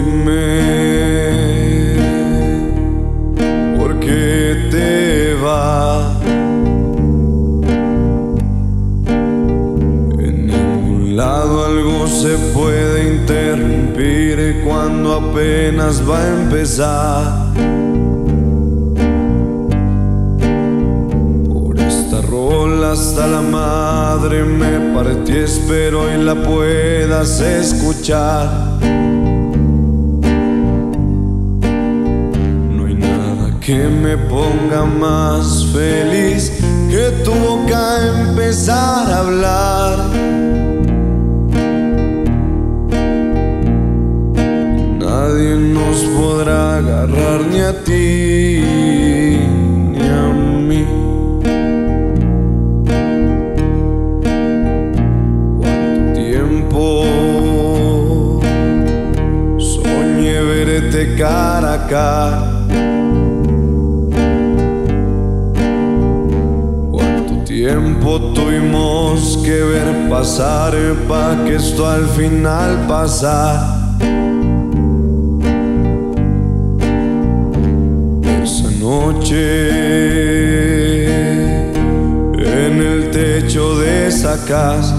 Dime por qué te vas. En ningún lado algo se puede interrumpir cuando apenas va a empezar. Por esta rola hasta la madre me partí, espero y la puedas escuchar. Que me ponga más feliz que tu boca empezar a hablar. Nadie nos podrá agarrar, ni a ti ni a mí. Cuánto tiempo soñé verte cara a cara. Tiempo tuvimos que ver pasar pa' que esto al final pasara. Esa noche en el techo de esa casa,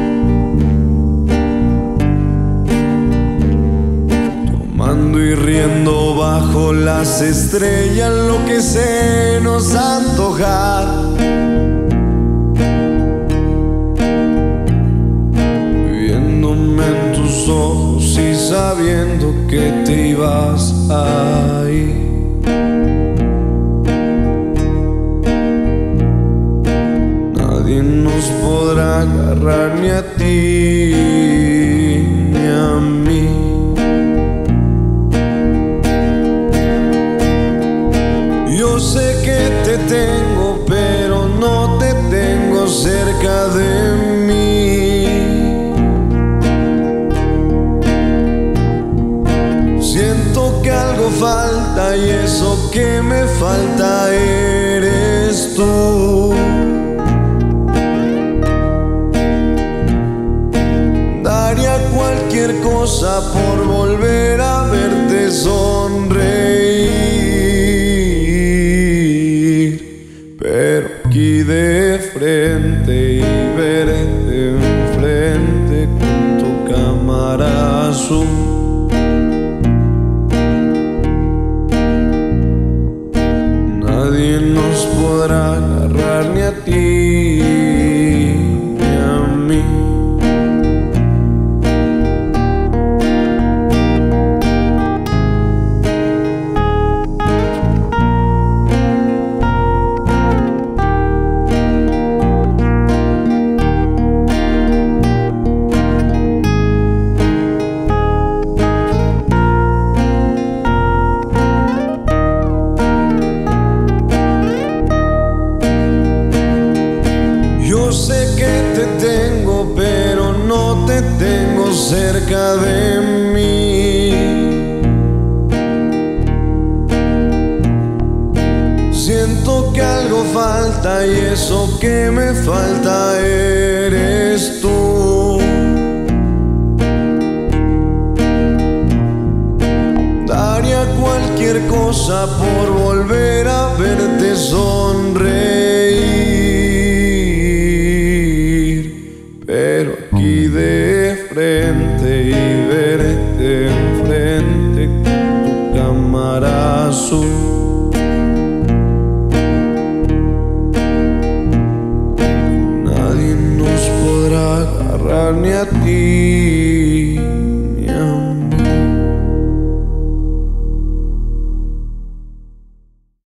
tomando y riendo bajo las estrellas, lo que se nos antojara. En tus ojos y sabiendo que te ibas a ir. Nadie nos podrá agarrar, ni a ti ni a mí. Yo sé que te tengo, pero no te tengo cerca de mí. Siento que algo falta y eso que me falta eres tú. Daría cualquier cosa por volver a verte sonreír, pero aquí de frente y verte enfrente con tu cámara azul. Nadie nos podrá agarrar, ni a ti ni a mí. Yo sé que te tengo, pero no te tengo cerca de mí. Siento que algo falta y eso que me falta eres tú. Daría cualquier cosa por volver a verte sonreír, pero aquí de frente y verte enfrente con tu cámara azul. Nadie nos podrá agarrar, ni a ti